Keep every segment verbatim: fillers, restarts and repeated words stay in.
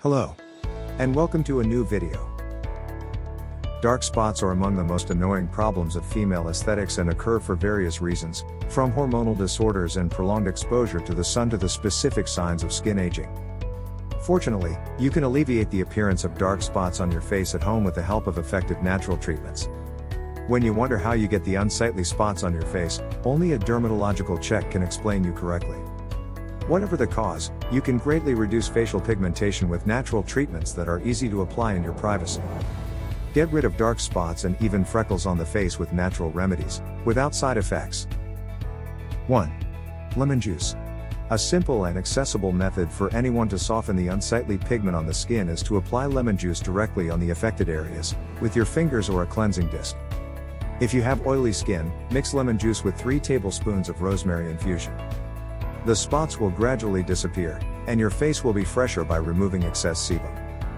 Hello, and welcome to a new video. Dark spots are among the most annoying problems of female aesthetics and occur for various reasons, from hormonal disorders and prolonged exposure to the sun to the specific signs of skin aging. Fortunately, you can alleviate the appearance of dark spots on your face at home with the help of effective natural treatments. When you wonder how you get the unsightly spots on your face, only a dermatological check can explain you correctly. Whatever the cause, you can greatly reduce facial pigmentation with natural treatments that are easy to apply in your privacy. Get rid of dark spots and even freckles on the face with natural remedies, without side effects. one. Lemon juice. A simple and accessible method for anyone to soften the unsightly pigment on the skin is to apply lemon juice directly on the affected areas, with your fingers or a cleansing disc. If you have oily skin, mix lemon juice with three tablespoons of rosemary infusion. The spots will gradually disappear, and your face will be fresher by removing excess sebum.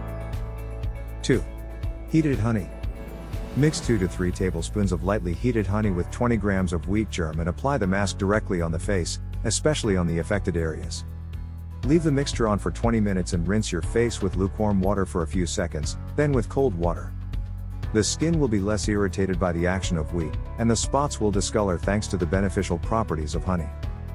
two. Heated honey. Mix two to three tablespoons of lightly heated honey with twenty grams of wheat germ and apply the mask directly on the face, especially on the affected areas. Leave the mixture on for twenty minutes and rinse your face with lukewarm water for a few seconds, then with cold water. The skin will be less irritated by the action of wheat, and the spots will discolor thanks to the beneficial properties of honey.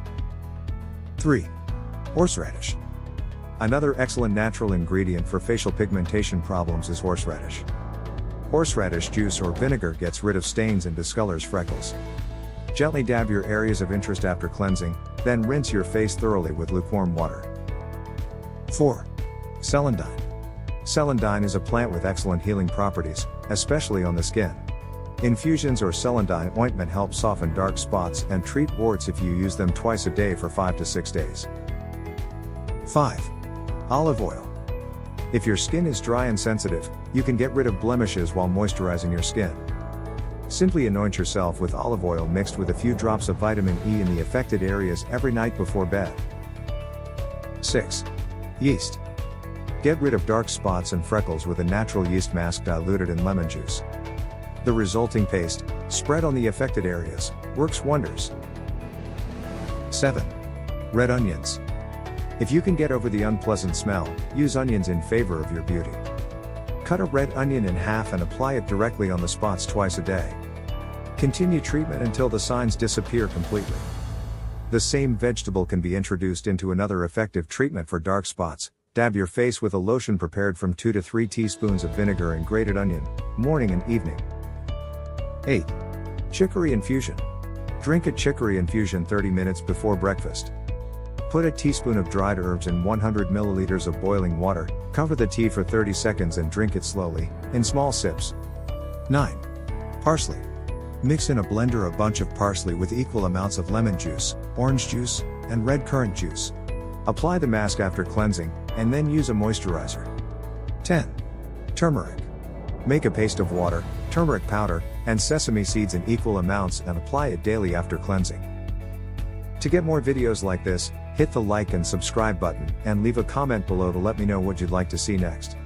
three. Horseradish. Another excellent natural ingredient for facial pigmentation problems is horseradish. Horseradish juice or vinegar gets rid of stains and discolors freckles. Gently dab your areas of interest after cleansing, then rinse your face thoroughly with lukewarm water. four. Celandine. Celandine is a plant with excellent healing properties, especially on the skin. Infusions or celandine ointment help soften dark spots and treat warts if you use them twice a day for five to six days. five. Olive oil. If your skin is dry and sensitive, you can get rid of blemishes while moisturizing your skin. Simply anoint yourself with olive oil mixed with a few drops of vitamin E in the affected areas every night before bed. six. Yeast. Get rid of dark spots and freckles with a natural yeast mask diluted in lemon juice. The resulting paste, spread on the affected areas, works wonders. seven. Red onions. If you can get over the unpleasant smell, use onions in favor of your beauty. Cut a red onion in half and apply it directly on the spots twice a day. Continue treatment until the signs disappear completely. The same vegetable can be introduced into another effective treatment for dark spots. Dab your face with a lotion prepared from two to three teaspoons of vinegar and grated onion, morning and evening. eight. Chicory infusion. Drink a chicory infusion thirty minutes before breakfast. Put a teaspoon of dried herbs in one hundred milliliters of boiling water, cover the tea for thirty seconds and drink it slowly, in small sips. nine. Parsley. Mix in a blender a bunch of parsley with equal amounts of lemon juice, orange juice, and red currant juice. Apply the mask after cleansing, and then use a moisturizer. ten. Turmeric. Make a paste of water, turmeric powder, and sesame seeds in equal amounts and apply it daily after cleansing. To get more videos like this, hit the like and subscribe button, and leave a comment below to let me know what you'd like to see next.